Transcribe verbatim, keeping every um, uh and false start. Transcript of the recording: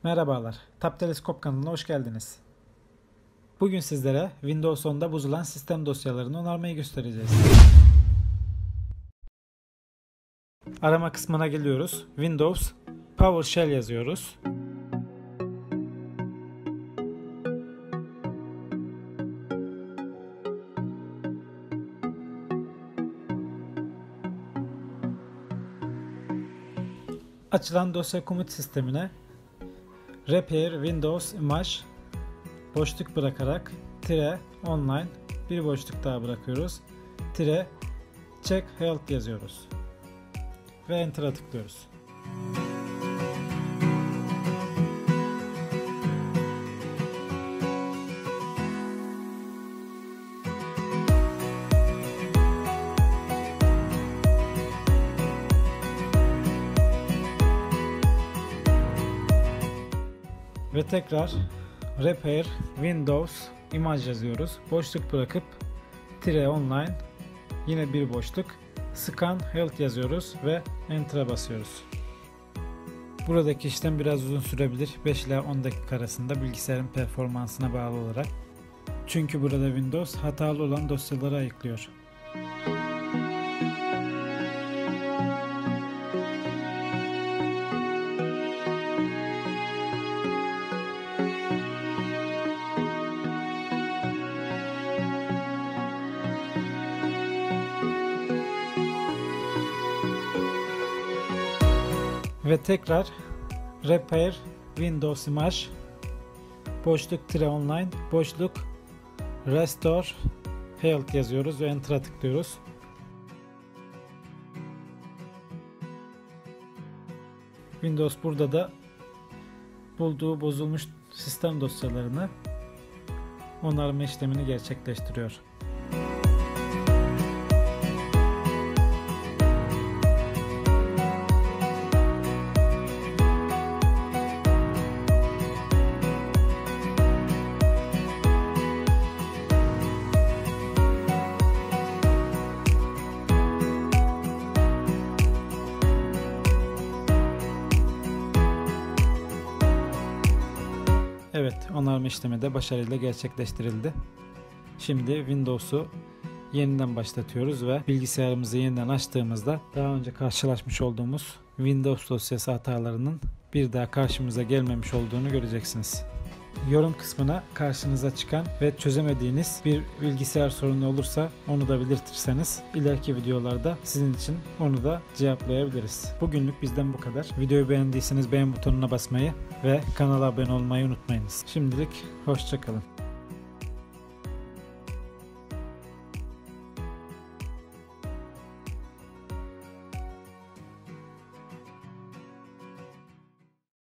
Merhabalar, Tap Teleskop kanalına hoş geldiniz. Bugün sizlere Windows onda bozulan sistem dosyalarını onarmayı göstereceğiz. Arama kısmına geliyoruz. Windows PowerShell yazıyoruz. Açılan dosya komut sistemine Repair Windows Image boşluk bırakarak tire online bir boşluk daha bırakıyoruz. Tire check health yazıyoruz. Ve enter'a tıklıyoruz. Ve tekrar Repair Windows Image yazıyoruz. Boşluk bırakıp tire online yine bir boşluk Scan Health yazıyoruz ve Enter'a basıyoruz. Buradaki işlem biraz uzun sürebilir. beş ila on dakika arasında bilgisayarın performansına bağlı olarak. Çünkü burada Windows hatalı olan dosyaları ayıklıyor. Ve tekrar Repair Windows Image boşluk tire online boşluk Restore Health yazıyoruz ve Enter'a tıklıyoruz. Windows burada da bulduğu bozulmuş sistem dosyalarını onarma işlemini gerçekleştiriyor. Evet, onarma işlemi de başarıyla gerçekleştirildi. Şimdi Windows'u yeniden başlatıyoruz ve bilgisayarımızı yeniden açtığımızda daha önce karşılaşmış olduğumuz Windows dosyası hatalarının bir daha karşımıza gelmemiş olduğunu göreceksiniz. Yorum kısmına karşınıza çıkan ve çözemediğiniz bir bilgisayar sorunu olursa onu da belirtirseniz ileriki videolarda sizin için onu da cevaplayabiliriz. Bugünlük bizden bu kadar. Videoyu beğendiyseniz beğen butonuna basmayı ve kanala abone olmayı unutmayınız. Şimdilik hoşça kalın.